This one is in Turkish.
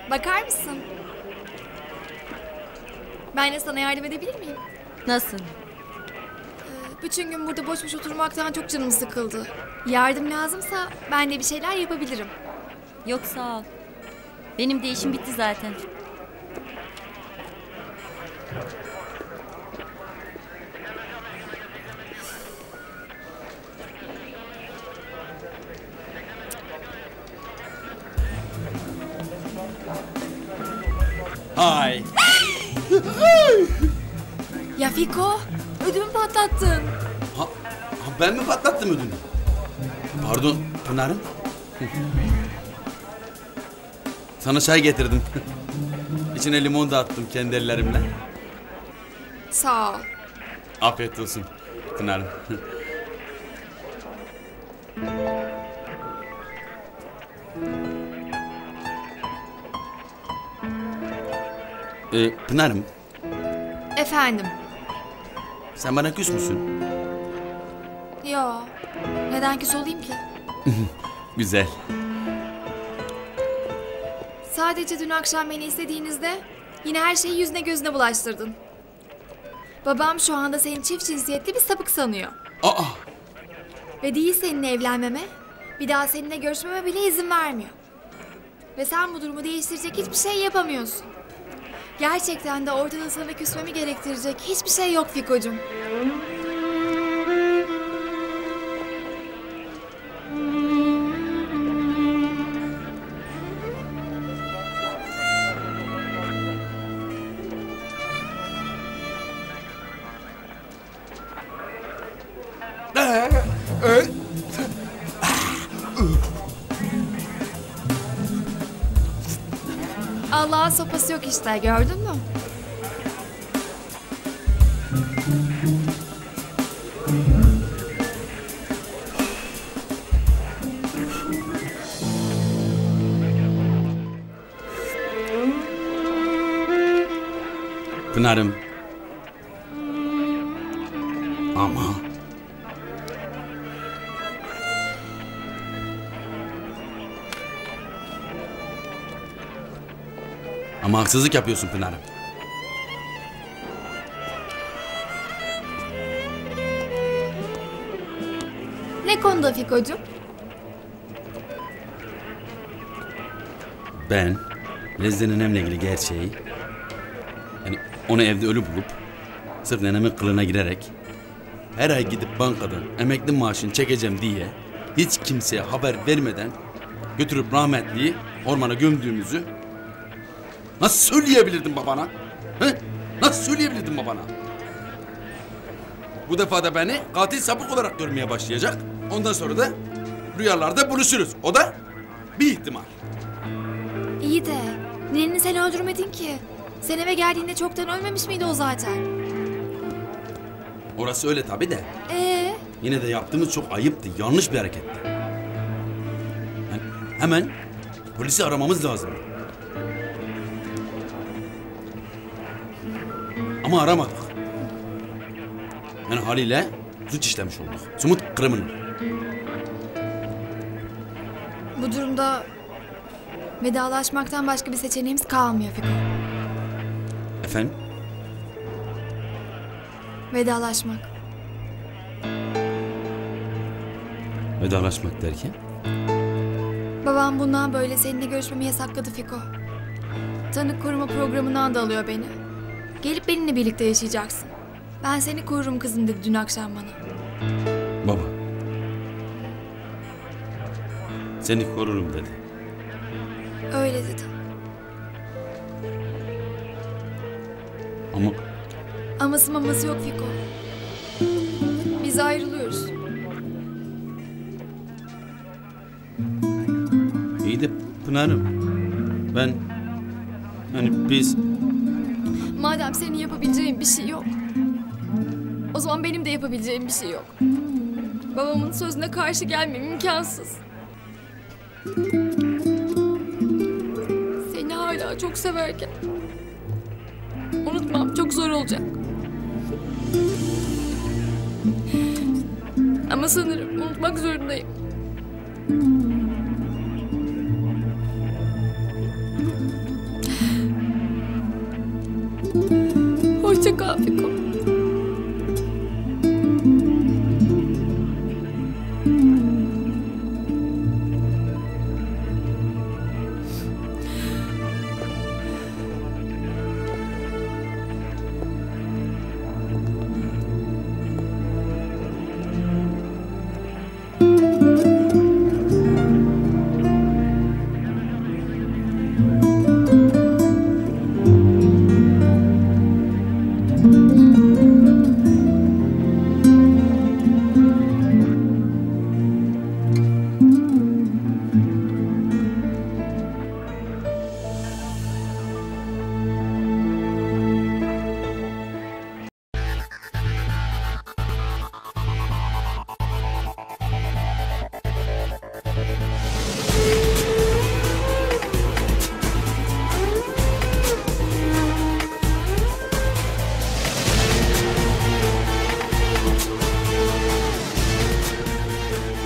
Bakar mısın? Ben de sana yardım edebilir miyim? Nasıl? Bütün gün burada boş boş oturmaktan çok canım sıkıldı. Yardım lazımsa ben de bir şeyler yapabilirim. Yok sağ ol. Benim de işim bitti zaten. Hay. Ya Fiko, ödümü patlattın. Ha, ben mi patlattım ödünü? Pardon Pınar'ım. Sana çay getirdim. İçine limon da attım kendi ellerimle. Sağ ol. Afiyet olsun Pınar'ım. Pınar'ım, Efendim? sen bana küs müsün? Yo. Neden küs olayım ki? Güzel. Sadece dün akşam beni istediğinizde yine her şeyi yüzüne gözüne bulaştırdın. Babam şu anda seni çift cinsiyetli bir sapık sanıyor. Aa! Ve değil seninle evlenmeme, bir daha seninle görüşmeme bile izin vermiyor. Ve sen bu durumu değiştirecek hiçbir şey yapamıyorsun. Gerçekten de ortada sana küsmemi gerektirecek hiçbir şey yok Fiko'cum. Allah'ın sopası yok işte, gördün mü? Pınar'ım. Ama... Ama haksızlık yapıyorsun Pınar'ım. Ne konuda Fiko'cum? Ben Lezze nenemle ilgili gerçeği, yani onu evde ölü bulup sırf nenemin kılığına girerek her ay gidip bankadan emekli maaşını çekeceğim diye hiç kimseye haber vermeden götürüp rahmetliyi ormana gömdüğümüzü nasıl söyleyebilirdim babana? He? Nasıl söyleyebilirdim babana? Bu defa da beni katil sapık olarak görmeye başlayacak. Ondan sonra da rüyalarda buluşuruz. O da bir ihtimal. İyi de neneni sen öldürmedin ki. Sen eve geldiğinde çoktan ölmemiş miydi o zaten? Orası öyle tabii de. Yine de yaptığımız çok ayıptı. Yanlış bir hareketti. Yani hemen polisi aramamız lazım. Ama aramadık. Yani haliyle suç işlemiş olduk. Somut criminal. Bu durumda vedalaşmaktan başka bir seçeneğimiz kalmıyor Fiko. Efendim? Vedalaşmak. Vedalaşmak derken? Babam bundan böyle seninle görüşmemi yasakladı Fiko. Tanık koruma programından da alıyor beni. Gelip benimle birlikte yaşayacaksın. Ben seni korurum kızım dedi dün akşam bana. Baba. Seni korurum dedi. Öyle dedi. Ama Aması maması yok Fiko. Biz ayrılıyoruz. iyi de Pınar'ım. Ben... Hani biz... Madem senin yapabileceğin bir şey yok, o zaman benim de yapabileceğim bir şey yok. Babamın sözüne karşı gelmem imkansız. Seni hala çok severken unutmam çok zor olacak. Ama sanırım unutmak zorundayım. Fiko.